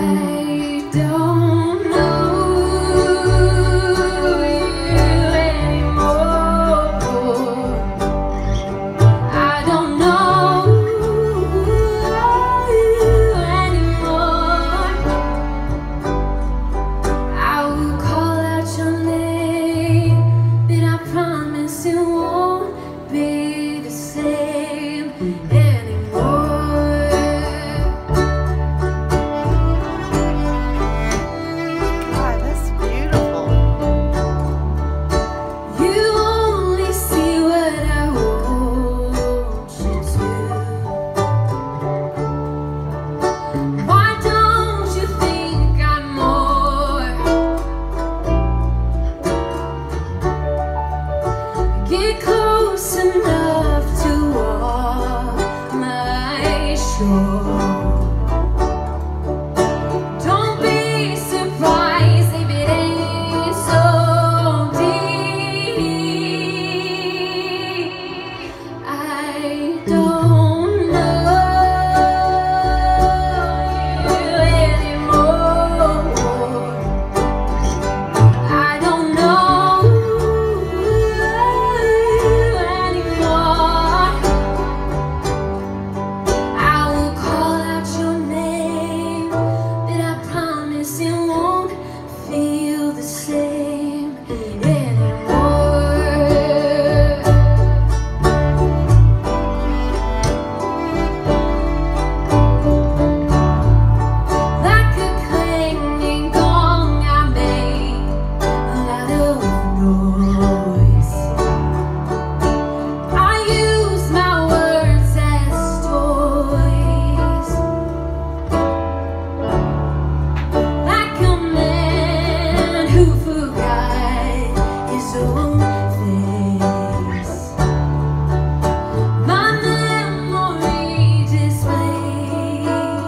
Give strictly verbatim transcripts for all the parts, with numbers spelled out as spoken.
Get close enough to walk my shore. Don't be surprised if it ain't so deep. I don't know you anymore. I don't know you anymore. I will call out your name, but I promise it won't feel the same anymore. Like a clanging gong, I made a lot of noise. I use my words as toys, like a man who forgot his own face. My memory displays.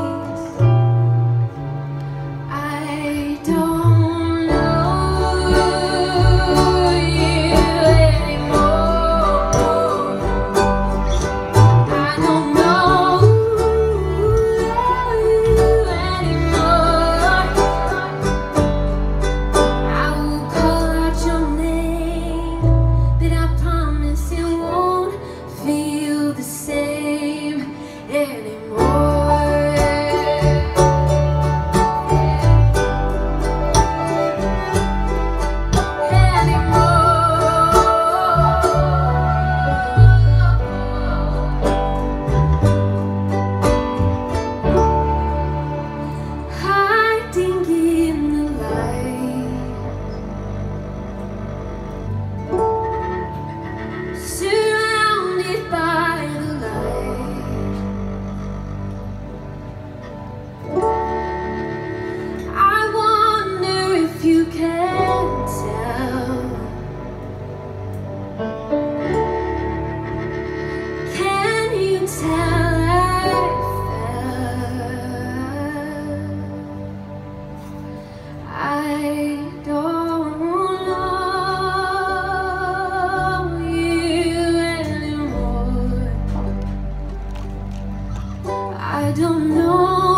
I don't know you anymore. I don't know you anymore. I will call out your name, but I promise it won't feel the same anymore. Hiding in the light, surrounded by the light. I wonder if you can tell. Can you tell I felt? I don't know you anymore. I don't know